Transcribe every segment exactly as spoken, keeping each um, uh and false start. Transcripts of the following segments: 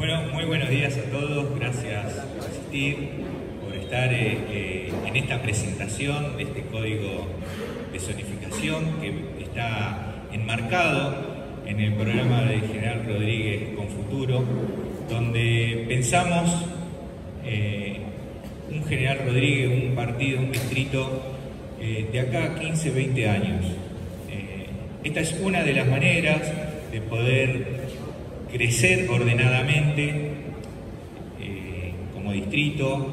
Bueno, muy buenos días a todos, gracias por asistir, por estar eh, eh, en esta presentación de este código de zonificación que está enmarcado en el programa de General Rodríguez Con Futuro, donde pensamos eh, un General Rodríguez, un partido, un distrito eh, de acá a quince, veinte años. Eh, esta es una de las maneras de poder crecer ordenadamente eh, como distrito,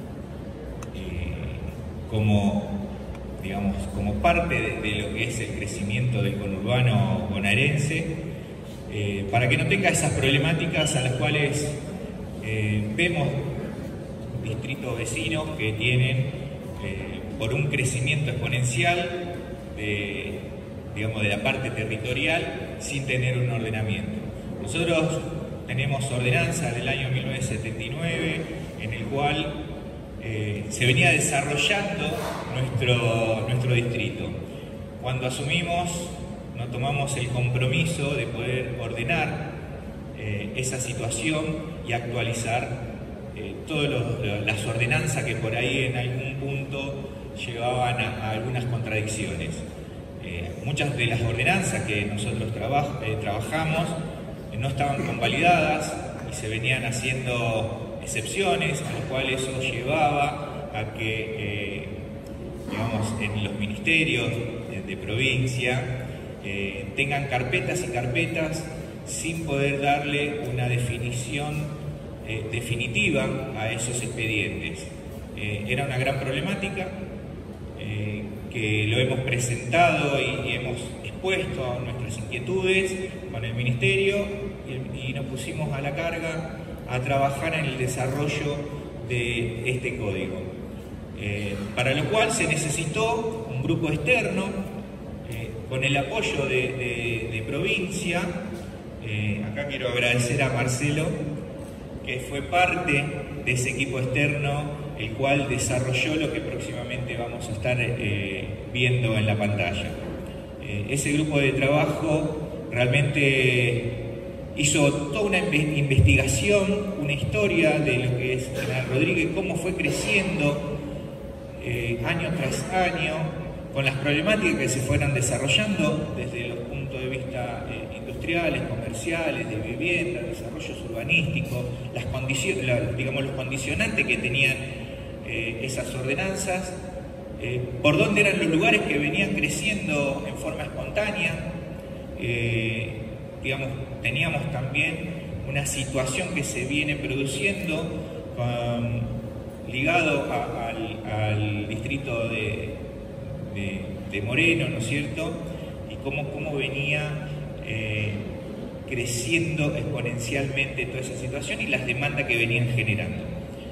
eh, como, digamos, como parte de, de lo que es el crecimiento del conurbano bonaerense, eh, para que no tenga esas problemáticas a las cuales eh, vemos distritos vecinos que tienen eh, por un crecimiento exponencial de, digamos, de la parte territorial sin tener un ordenamiento. Nosotros tenemos ordenanza del año mil novecientos setenta y nueve en el cual eh, se venía desarrollando nuestro, nuestro distrito. Cuando asumimos, nos tomamos el compromiso de poder ordenar eh, esa situación y actualizar eh, todas las ordenanzas que por ahí en algún punto llevaban a, a algunas contradicciones. Eh, muchas de las ordenanzas que nosotros traba, eh, trabajamos no estaban convalidadas y se venían haciendo excepciones, a lo cual eso llevaba a que, eh, digamos, en los ministerios de, de provincia eh, tengan carpetas y carpetas sin poder darle una definición eh, definitiva a esos expedientes. Eh, era una gran problemática eh, que lo hemos presentado y, y hemos expuesto a nuestras inquietudes con el Ministerio y, y nos pusimos a la carga a trabajar en el desarrollo de este código. Eh, para lo cual se necesitó un grupo externo eh, con el apoyo de, de, de provincia. Eh, acá quiero agradecer a Marcelo, que fue parte de ese equipo externo, el cual desarrolló lo que próximamente vamos a estar eh, viendo en la pantalla. Eh, ese grupo de trabajo realmente hizo toda una investigación, una historia de lo que es General Rodríguez, cómo fue creciendo eh, año tras año, con las problemáticas que se fueron desarrollando desde los puntos de vista eh, industriales, comerciales, de vivienda, desarrollos urbanísticos, las condiciones, la, digamos, los condicionantes que tenían eh, esas ordenanzas, eh, por dónde eran los lugares que venían creciendo en forma espontánea. Eh, digamos, teníamos también una situación que se viene produciendo um, ligado a, al, al distrito de, de, de Moreno, ¿no es cierto? Y cómo, cómo venía eh, creciendo exponencialmente toda esa situación y las demandas que venían generando.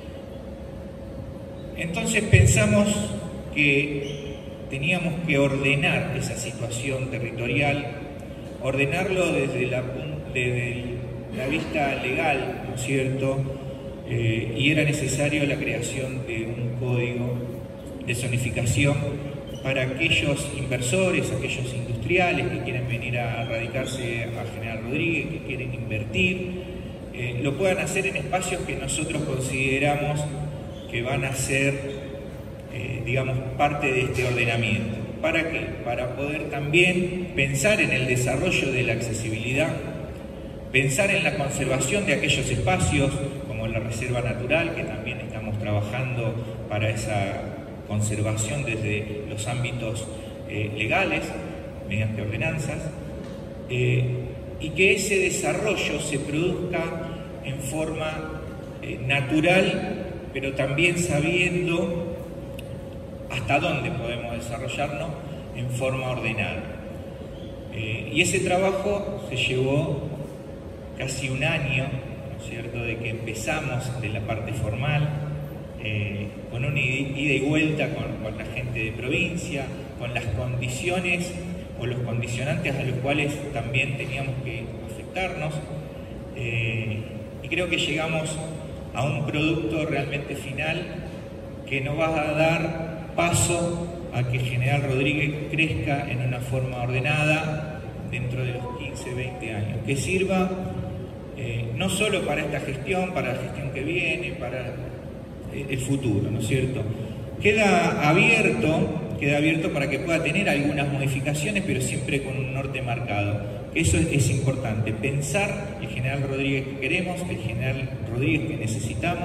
Entonces pensamos que teníamos que ordenar esa situación territorial, ordenarlo desde la, desde la vista legal, ¿no es cierto? Eh, y era necesario la creación de un código de zonificación para aquellos inversores, aquellos industriales que quieren venir a radicarse a General Rodríguez, que quieren invertir, eh, lo puedan hacer en espacios que nosotros consideramos que van a ser, eh, digamos, parte de este ordenamiento. ¿Para qué? Para poder también pensar en el desarrollo de la accesibilidad, pensar en la conservación de aquellos espacios, como la reserva natural, que también estamos trabajando para esa conservación desde los ámbitos eh, legales, mediante ordenanzas, eh, y que ese desarrollo se produzca en forma eh, natural, pero también sabiendo hasta dónde podemos desarrollarnos en forma ordenada. Eh, y ese trabajo se llevó casi un año, ¿no es cierto?, de que empezamos de la parte formal, eh, con una ida y vuelta con, con la gente de provincia, con las condiciones o los condicionantes a los cuales también teníamos que afectarnos, eh, y creo que llegamos a un producto realmente final que nos va a dar paso a que General Rodríguez crezca en una forma ordenada dentro de los quince, veinte años, que sirva eh, no solo para esta gestión, para la gestión que viene, para el futuro, ¿no es cierto? Queda abierto, queda abierto para que pueda tener algunas modificaciones, pero siempre con un norte marcado. Eso es, es importante, pensar el general Rodríguez que queremos, el general Rodríguez que necesitamos,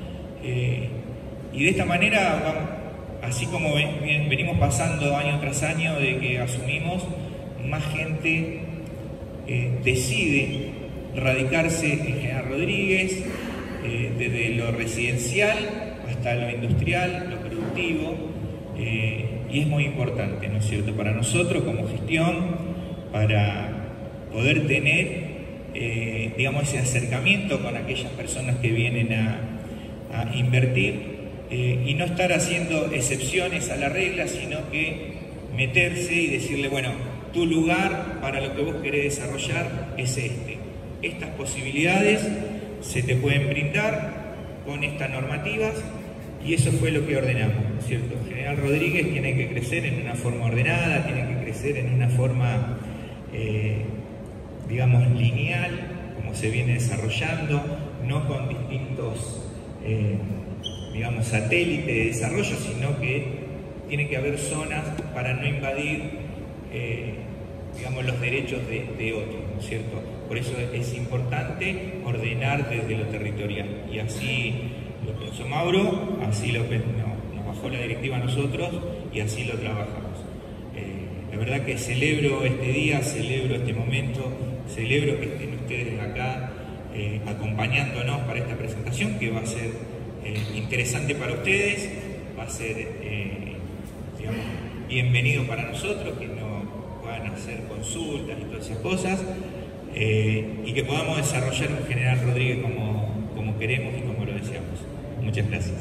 eh, y de esta manera, así como ven, venimos pasando año tras año de que asumimos, más gente eh, decide radicarse en General Rodríguez, eh, desde lo residencial hasta lo industrial, lo productivo, eh, y es muy importante, ¿no es cierto?, para nosotros como gestión, para poder tener, eh, digamos, ese acercamiento con aquellas personas que vienen a, a invertir, eh, y no estar haciendo excepciones a la regla, sino que meterse y decirle, bueno, tu lugar para lo que vos querés desarrollar es este. Estas posibilidades se te pueden brindar con estas normativas, y eso fue lo que ordenamos, ¿no es cierto? General Rodríguez tiene que crecer en una forma ordenada, tiene que crecer en una forma, eh, digamos, lineal, como se viene desarrollando, no con distintos, eh, digamos, satélites de desarrollo, sino que tiene que haber zonas para no invadir, eh, digamos, los derechos de, de otros, ¿no es cierto? Por eso es importante ordenar desde lo territorial, y así lo pensó Mauro, así lo, no, nos bajó la directiva a nosotros, y así lo trabajamos. Eh, la verdad que celebro este día, celebro este momento, celebro que estén ustedes acá eh, acompañándonos para esta presentación, que va a ser eh, interesante para ustedes, va a ser, eh, digamos, bienvenido para nosotros, que no puedan hacer consultas y todas esas cosas, eh, y que podamos desarrollar un General Rodríguez como, como queremos y como lo deseamos. Muchas gracias.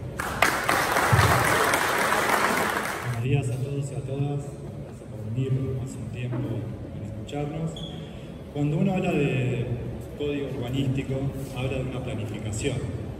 Buenos días a todos y a todas. Gracias por venir hace un tiempo para escucharnos. Cuando uno habla de código urbanístico, habla de una planificación.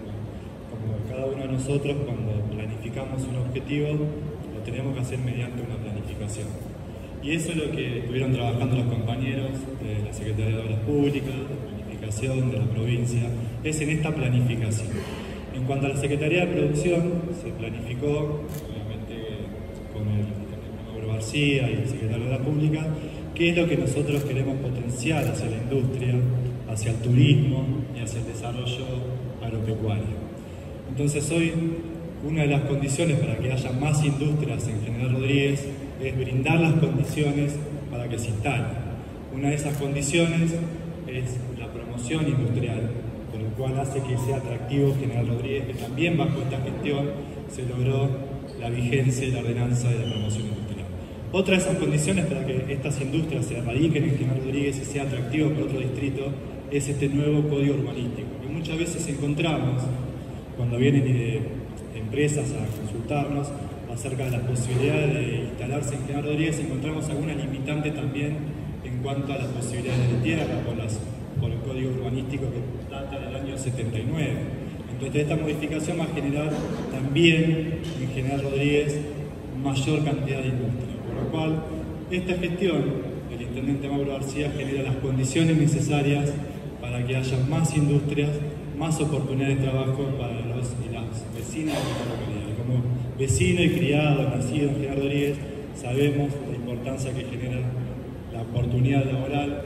Como cada uno de nosotros, cuando planificamos un objetivo, lo tenemos que hacer mediante una planificación. Y eso es lo que estuvieron trabajando los compañeros de la Secretaría de Obras Públicas, de Planificación de la provincia, es en esta planificación. En cuanto a la Secretaría de Producción, se planificó, obviamente con el ingeniero Mauro García y el secretario de Obras Públicas, qué es lo que nosotros queremos potenciar hacia la industria, hacia el turismo y hacia el desarrollo agropecuario. Entonces hoy, una de las condiciones para que haya más industrias en General Rodríguez es brindar las condiciones para que se instalen. Una de esas condiciones es la promoción industrial, con lo cual hace que sea atractivo General Rodríguez, que también bajo esta gestión se logró la vigencia y la ordenanza de la promoción industrial. Otra de esas condiciones para que estas industrias se radiquen en General Rodríguez y sea atractivo para otro distrito es este nuevo código urbanístico, que muchas veces encontramos cuando vienen de empresas a consultarnos acerca de las posibilidades de instalarse en General Rodríguez, encontramos alguna limitante también en cuanto a las posibilidades de tierra por, las, por el código urbanístico que data del año setenta y nueve. Entonces esta modificación va a generar también en General Rodríguez mayor cantidad de industria, por lo cual esta gestión del intendente Mauro García genera las condiciones necesarias para que haya más industrias, más oportunidades de trabajo para los y las vecinas de la localidad. Como vecino y criado, nacido en General Rodríguez, sabemos la importancia que genera la oportunidad laboral,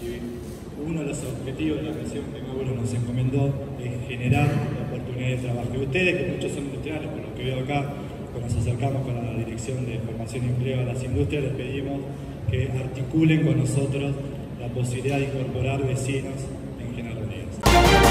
y uno de los objetivos de la misión que Mauro nos encomendó es generar oportunidades de trabajo. Y ustedes, que muchos son industriales, por lo que veo acá, cuando nos acercamos con la Dirección de Formación y Empleo a las industrias, les pedimos que articulen con nosotros la posibilidad de incorporar vecinos en General Rodríguez.